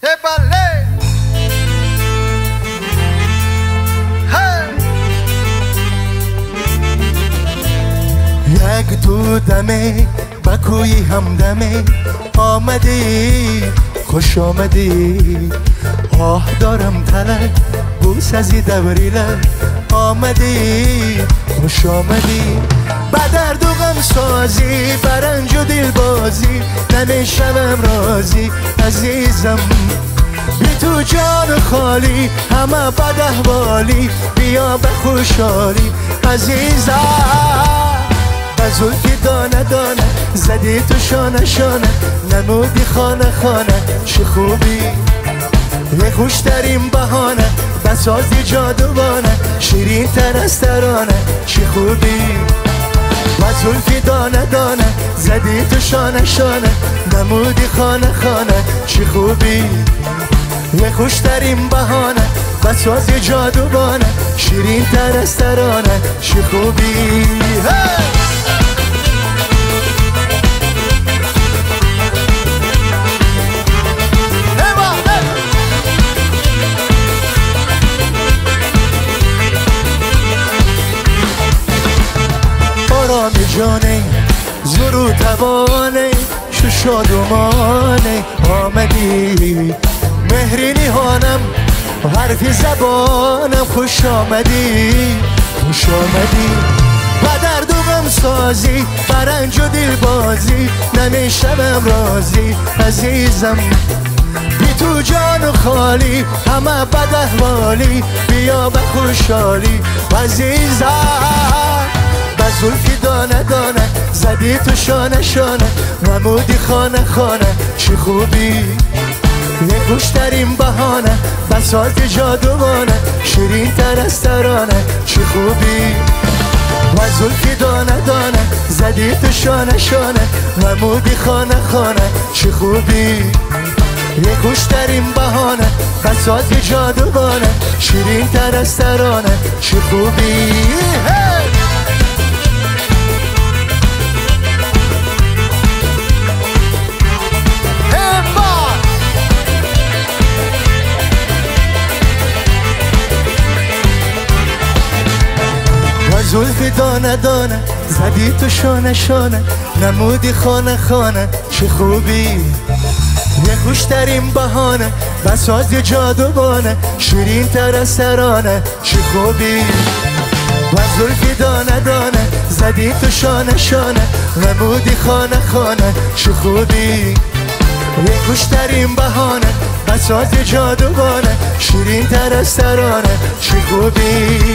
بله یک تو دمه بکوی همدمه آمدی خوش آمدی آه دارم تلک بوس ازی دوریله آمدی خوش آمدی بدرد و غم سازی برنج و دل بازی نمیشم راضی عزیزم بی تو جان خالی همه بد احوالی بیا به خوشحالی عزیزم زلفی دانه دانه زدی تو شانه شانه نمودی خانه خانه چه خوبی یه خوشترین بهانه بسازی جادوانه شیرین تر از ترانه چه خوبی و زلفی دانه دانه زدی تو شانه شانه نمودی خانه خانه چه خوبی یه خوشترین بهانه بسازی جادوانه شیرین تر از ترانه چه خوبی آرامی جانه زرو توانه شو شادمانه آمدی مهری نهانم حرفی زبانم خوش آمدی خوش آمدی و درد و غم سازی برنج و دل بازی نمیشم راضی عزیزم بی تو جان و خالی همه بد احوالی بیا به خوشحالی عزیزم با زلفی دانه دانه زدی تو شانه شانه نمودی خانه خانه چه خوبی یه خوشترین بهانه بساط جادوانه شیرین تر از ترانه چه خوبی و زلفی دانه دانه زدی تو شانه شانه نمودی خانه خانه چه خوبی یه خوشترین بهانه بساط جادوانه شیرین تر از ترانه چه خوبی زلفی دانه دانه زدی تو شانه شانه نمودی خانه خانه چه خوبی یه خوشترین بهانه بساز جادوانه شیرین تر از ترانه چه خوبی و زلفی دانه دانه زدی تو شانه شانه نمودی خانه خانه چه خوبی یه خوشترین بهانه بساز جادوانه شیرین تر از ترانه چه خوبی